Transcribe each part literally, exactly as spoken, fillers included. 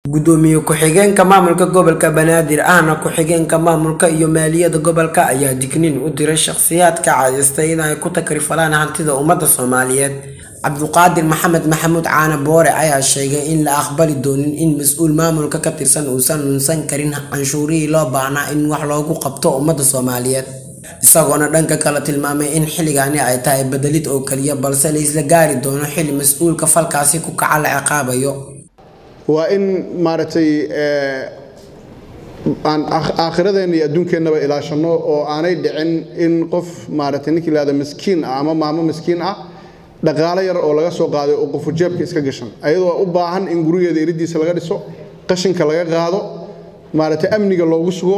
gudoomiye ku-xigeenka maamulka gobolka Banaadir ahna ku-xigeenka maamulka iyo maaliyadda gobolka ayaa digniin u diray shakhsiyaadka caadistay in ay ku takrifalaan hantida ummadda Soomaaliyeed. Cabduqaadir Maxamed Maxamuud Caana Boore ayaa sheegay in la aqbali doonin in mas'uul maamulka ka tirsan uusan lunsan karin canshuurihii loo baahnaa in wax loogu qabto ummadda Soomaaliyeed, isagoona dhanka kale tilmaamay in xilligaani ay tahay bedelid oo kaliya balse la isla gaari doono xilli mas'uulka falkaasi ku kaca la ciqaabayo. waa in maaragtay aan aakhiradeena iyo adduunkeennaba ilaashano oo aanay dhicin in qof maaragtay ninkii laada miskiin ah ama maamo miskiin ah dhaqaale yar oo laga soo qaaday oo qofu jeebka iska gashan ayadoo u baahan in gurigeeda iridiisa laga dhiso, qashinka laga qaado, maaragtay amniga loogu sugo,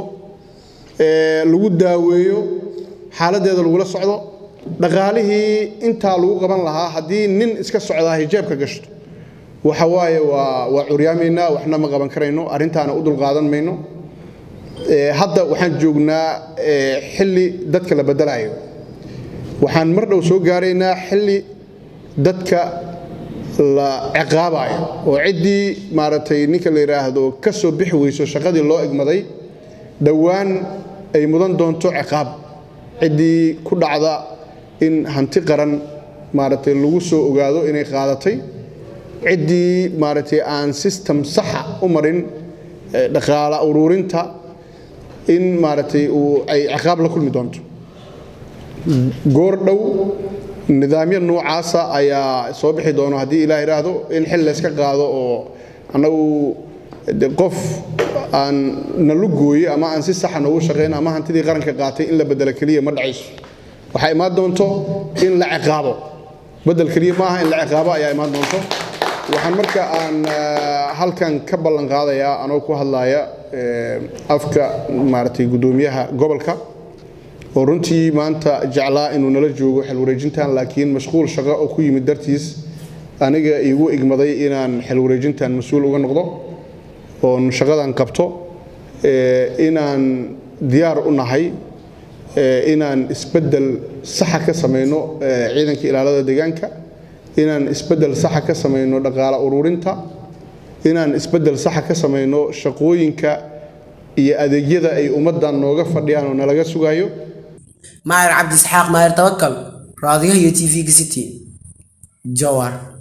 ee lagu daaweeyo, xaaladeeda lagu la socdo, dhaqaalihii inta lagu qaban lahaa haddii nin iska socdaa jeebka gashto waxa waaye waa waa curyaameyna waxna ma qaban karayno, arintaana u dul qaadan mayno. ee hadda waxaan joognaa xilli dadka la bedelayo, waxaan mar dhow soo gaaraynaa xilli dadka la ciqaabayo oo cidii maaragtay ninka la yiraahdo ka soo bixi weyso shaqadii loo egmaday dhawaan ay mudan doonto ciqaab cidii ku dhacda in hanti qaran maaragtay lagu soo ogaado inay qaadatay, cidii maaragtay aan system sax u marin dhaqaale ururinta in maaragtay uu ay ciqaab la kulmi doonto. goor dhow nidaamyo noocaas ayaa soo bixi doona haddii Ilaahay raado in xil la iska qaado oo anagu qof aan nalu gooyay ama aan si sax ah ugu shaqeyn ama hantidii qaranka qaatay in la bedelo kaliya ma dhacayso. waxa imaan doonto in la ciqaabo, bedel kaliya maaha in la ciqaabo ayaa imaan doonto. waxaan marka aan halkan ka ballan qaadayaa anoo ku hadlaya afka maaragtay gudoomiyaha gobolka oo runtii maanta jeclaa inuu nala joogo xil wareejintan laakiin mashquul shaqo oo ku yimid dartiis aniga igu igmaday inaan xil wareejintan mas'uul uga noqdo oo shaqadan qabto, inaan diyaar u nahay inaan isbedel sax ka sameeyno ciidanka ilaalada deegaanka, inaan isbedel sax ka sameeyno dhaqaale ururinta, inaan isbedel sax ka sameeyno shaqooyinka iyo adeegyada ay ummadan nooga fadhiyaan oo nalaga sugayo. Maher Abdi Isxaaq Maher Tawakkal, raadiyaha T V City, Jawhar.